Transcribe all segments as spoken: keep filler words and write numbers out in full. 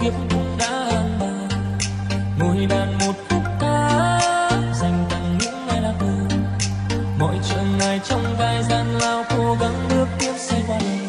kiếp cũng đã an bài. Ngồi đàn một khúc ca dành tặng những ai lạc đường, mọi trở ngại trong gai gian lao cố gắng bước tiếp sẽ qua đời.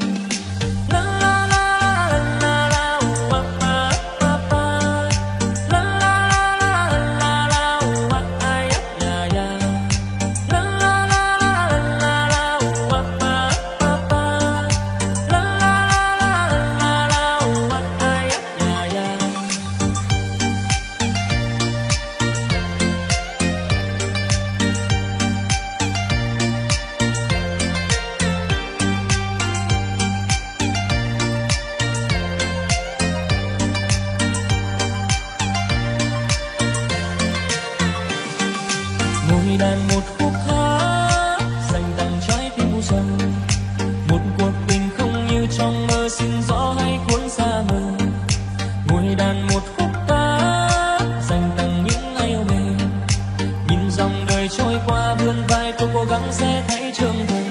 Ngồi đàn một khúc hát dành tặng trái tim u sầu, một cuộc tình không như trong mơ xin gió hay cuốn xa mờ. Ngồi đàn một khúc ca dành tặng những ai yêu mến, nhìn dòng đời trôi qua vươn vai tôi cố gắng sẽ thấy trưởng thành.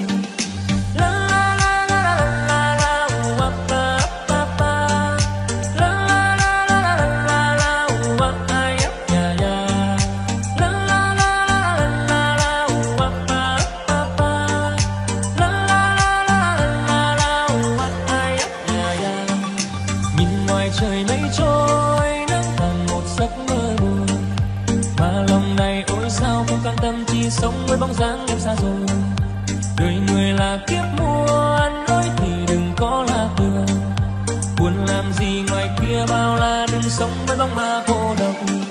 Trời mây trôi nắng tàn một giấc mơ buồn, mà lòng này ôi sao không cam tâm chỉ sống với bóng dáng em xa rồi. Đời người là kiếp muôn lối thì đừng có lạc đường, buồn làm gì ngoài kia bao la, đừng sống với bóng ma cô độc.